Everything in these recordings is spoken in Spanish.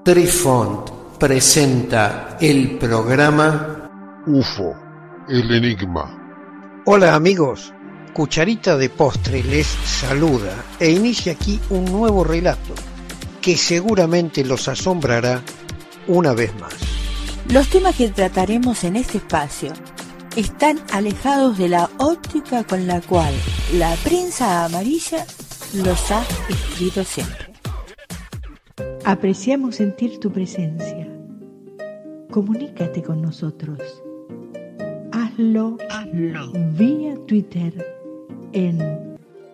Trifont presenta el programa UFO, el enigma. Hola amigos, Cucharita de Postre les saluda e inicia aquí un nuevo relato que seguramente los asombrará una vez más. Los temas que trataremos en este espacio están alejados de la óptica con la cual la prensa amarilla los ha escrito siempre. Apreciamos sentir tu presencia. Comunícate con nosotros. Hazlo vía Twitter en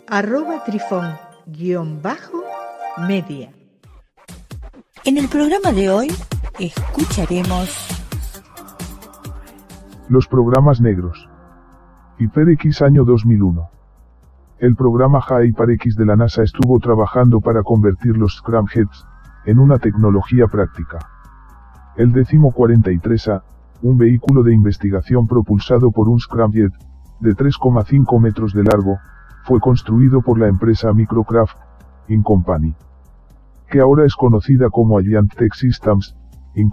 @trifon_media. En el programa de hoy escucharemos los programas negros. HyperX año 2001. El programa HyperX de la NASA estuvo trabajando para convertir los Scramjets en una tecnología práctica. El 43A, un vehículo de investigación propulsado por un Scramjet, de 3,5 metros de largo, fue construido por la empresa Microcraft Inc., que ahora es conocida como Alliant Tech Systems Inc.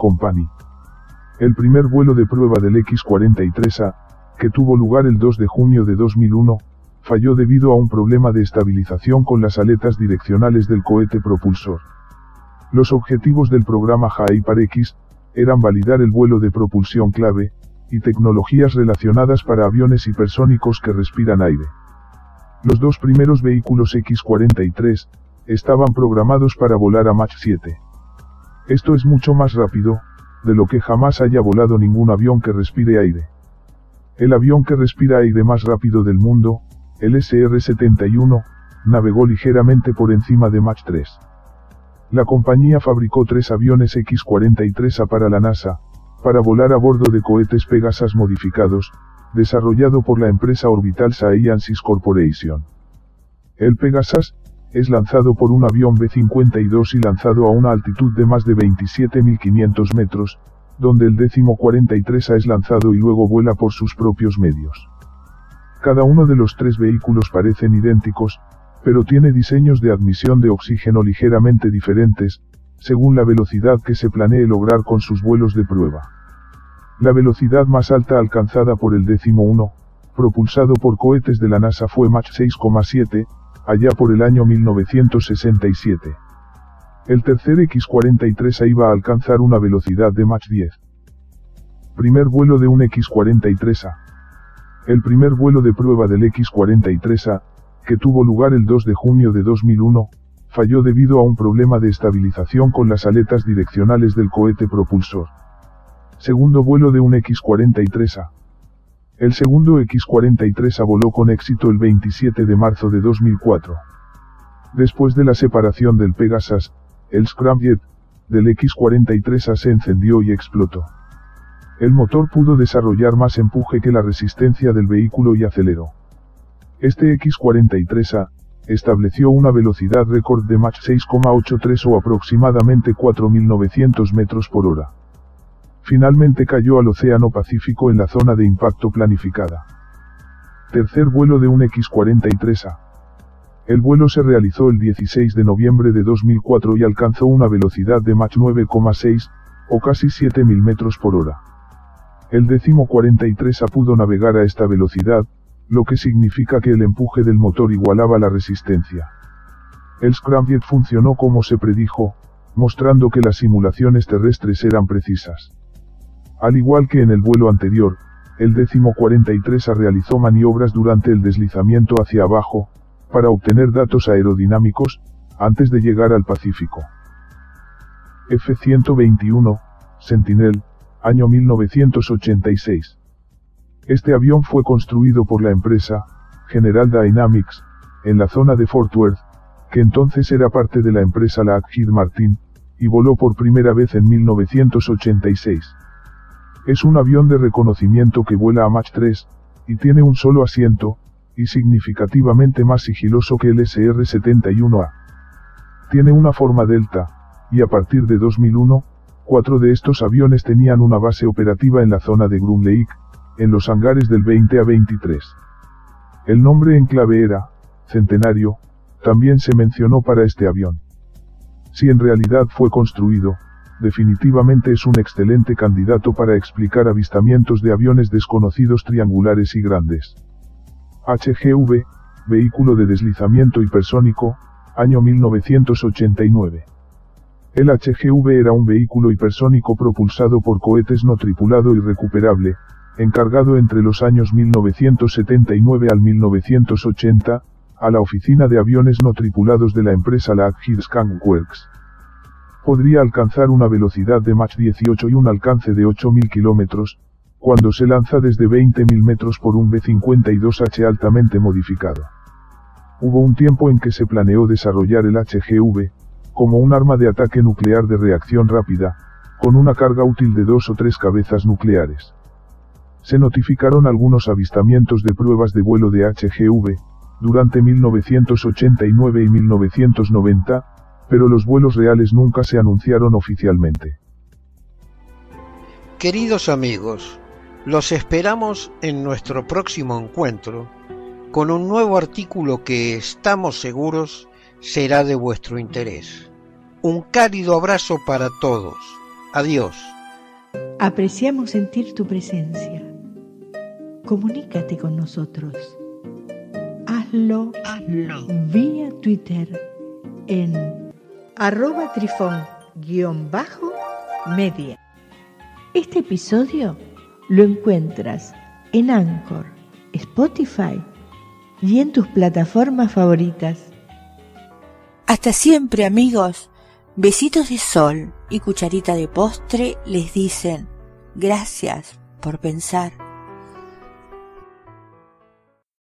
El primer vuelo de prueba del X-43A, que tuvo lugar el 2 de junio de 2001, falló debido a un problema de estabilización con las aletas direccionales del cohete propulsor. Los objetivos del programa HyperX eran validar el vuelo de propulsión clave, y tecnologías relacionadas para aviones hipersónicos que respiran aire. Los dos primeros vehículos X-43 estaban programados para volar a Mach 7. Esto es mucho más rápido de lo que jamás haya volado ningún avión que respire aire. El avión que respira aire más rápido del mundo, el SR-71, navegó ligeramente por encima de Mach 3. La compañía fabricó 3 aviones X-43A para la NASA, para volar a bordo de cohetes Pegasus modificados, desarrollado por la empresa Orbital Sciences Corporation. El Pegasus es lanzado por un avión B-52 y lanzado a una altitud de más de 27.500 metros, donde el 43A es lanzado y luego vuela por sus propios medios. Cada uno de los 3 vehículos parecen idénticos, pero tiene diseños de admisión de oxígeno ligeramente diferentes, según la velocidad que se planee lograr con sus vuelos de prueba. La velocidad más alta alcanzada por el 11, propulsado por cohetes de la NASA, fue Mach 6,7, allá por el año 1967. El tercer X-43A iba a alcanzar una velocidad de Mach 10. Primer vuelo de un X-43A. El primer vuelo de prueba del X-43A, que tuvo lugar el 2 de junio de 2001, falló debido a un problema de estabilización con las aletas direccionales del cohete propulsor. Segundo vuelo de un X-43A. El segundo X-43A voló con éxito el 27 de marzo de 2004. Después de la separación del Pegasus, el Scramjet del X-43A se encendió y explotó. El motor pudo desarrollar más empuje que la resistencia del vehículo y aceleró. Este X-43A estableció una velocidad récord de Mach 6,83 o aproximadamente 4.900 metros por hora. Finalmente cayó al Océano Pacífico en la zona de impacto planificada. Tercer vuelo de un X-43A. El vuelo se realizó el 16 de noviembre de 2004 y alcanzó una velocidad de Mach 9,6, o casi 7.000 metros por hora. El 43A pudo navegar a esta velocidad, lo que significa que el empuje del motor igualaba la resistencia. El Scramjet funcionó como se predijo, mostrando que las simulaciones terrestres eran precisas. Al igual que en el vuelo anterior, el 43A realizó maniobras durante el deslizamiento hacia abajo, para obtener datos aerodinámicos, antes de llegar al Pacífico. F-121, Sentinel, año 1986. Este avión fue construido por la empresa General Dynamics, en la zona de Fort Worth, que entonces era parte de la empresa Lockheed Martin, y voló por primera vez en 1986. Es un avión de reconocimiento que vuela a Mach 3, y tiene un solo asiento, y significativamente más sigiloso que el SR-71A. Tiene una forma delta, y a partir de 2001, 4 de estos aviones tenían una base operativa en la zona de Groom Lake, en los hangares del 20 a 23. El nombre en clave era Centenario, también se mencionó para este avión. Si en realidad fue construido, definitivamente es un excelente candidato para explicar avistamientos de aviones desconocidos triangulares y grandes. HGV, vehículo de deslizamiento hipersónico, año 1989. El HGV era un vehículo hipersónico propulsado por cohetes no tripulado y recuperable, encargado entre los años 1979 al 1980, a la oficina de aviones no tripulados de la empresa Lockheed Skunk Works. Podría alcanzar una velocidad de Mach 18 y un alcance de 8.000 kilómetros, cuando se lanza desde 20.000 metros por un B-52H altamente modificado. Hubo un tiempo en que se planeó desarrollar el HGV, como un arma de ataque nuclear de reacción rápida, con una carga útil de 2 o 3 cabezas nucleares. Se notificaron algunos avistamientos de pruebas de vuelo de HGV, durante 1989 y 1990, pero los vuelos reales nunca se anunciaron oficialmente. Queridos amigos, los esperamos en nuestro próximo encuentro con un nuevo artículo que estamos seguros será de vuestro interés. Un cálido abrazo para todos. Adiós. Apreciamos sentir tu presencia. Comunícate con nosotros. Hazlo vía Twitter en @trifon_media. Este episodio lo encuentras en Anchor, Spotify y en tus plataformas favoritas. Hasta siempre, amigos. Besitos de sol y cucharita de postre les dicen gracias por pensar.